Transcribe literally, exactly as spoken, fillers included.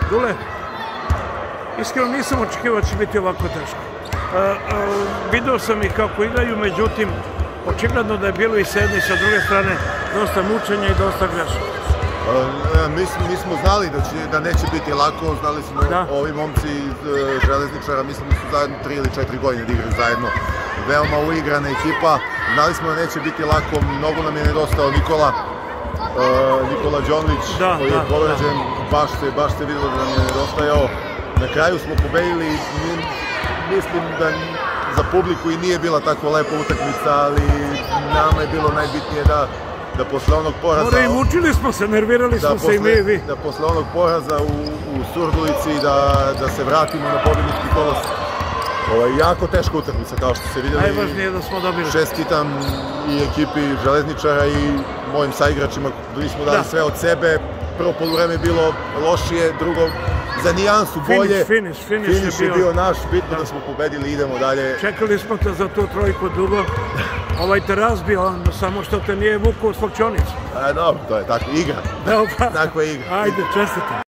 Dule, iskreno nisam očekivao da će biti ovako teško. Vidio sam i kako igraju, međutim, očigledno da je bilo i s jedne i sa druge strane dosta mučenja i dosta grešaka. Mi smo znali da neće biti lako, znali smo ovi momci iz Železničara, mislim da su zajedno tri ili četiri godine da igraju zajedno. Veoma uigrana ekipa, znali smo da neće biti lako, mnogo nam je nedostao Nikola, Nikola Đonlić koji je povređen, baš se videlo da nam je nedostajao. Na kraju smo pobedili, mislim da za publiku i nije bila tako lepa utakmica, ali nama je bilo najbitnije da da posle onog poraza... Mora i mučili smo se, nervirali smo se i mi i vi. Da posle onog poraza u Surdulici da se vratimo na pobjednički kolos. Jako teška utakmica, kao što ste vidjeli. Najvažnije je da smo dobili. Čestitam i ekipi Železničara i mojim saigračima koji smo dali sve od sebe. Prvo poluvreme je bilo lošije, drugo za nijansu bolje. Finiš, finiš, finiš je bio naš, bitno da smo pobedili, idemo dalje. Čekali smo te za tu trojku dugo. Ovaj te razbio, samo što te nije vukao u svog čonicu. Dobro, to je tako, igra. Tako je igra. Ajde, čestitam.